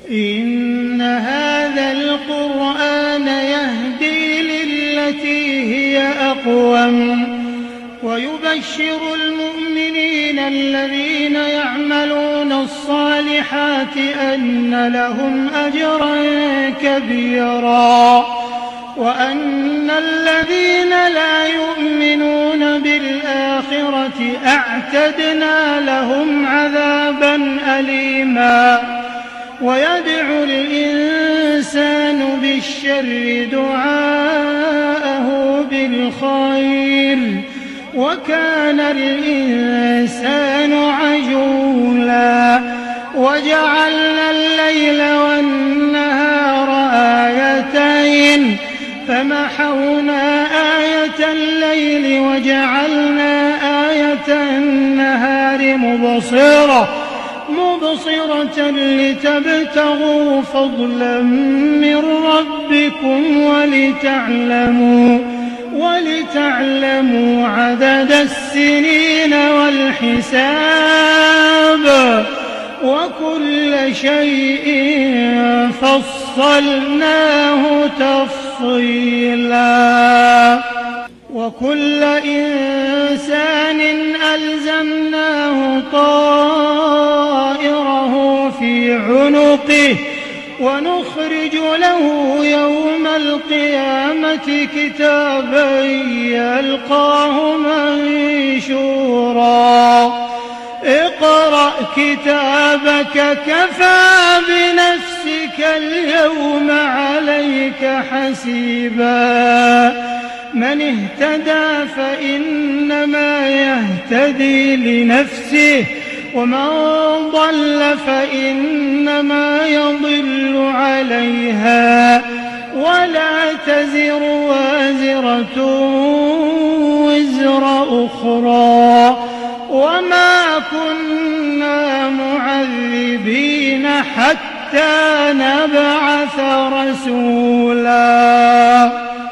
إن هذا القرآن يهدي للتي هي أقوم ويبشر المؤمنين الذين يعملون الصالحات أن لهم أجرا كبيرا وأن الذين لا يؤمنون بالآخرة أعتدنا لهم عذابا أليما ويدعو الإنسان بالشر دعاءه بالخير وكان الإنسان عجولا وجعلنا الليل والنهار آيتين فمحونا آية الليل وجعلنا آية النهار مبصرة لتبتغوا فضلا من ربكم ولتعلموا عدد السنين والحساب وكل شيء فصلناه تفصيلا وكل إنسان ألزمناه طائره في عنقه ونخرج له يوم القيامة كتابا يلقاه منشورا اقرأ كتابك كفى بنفسك اليوم عليك حسيبا من اهتدى فإنما يهتدي لنفسه ومن ضل فإنما يضل عليها ولا تزر وازرة وزر أخرى وما كنا معذبين حتى نبعث رسولا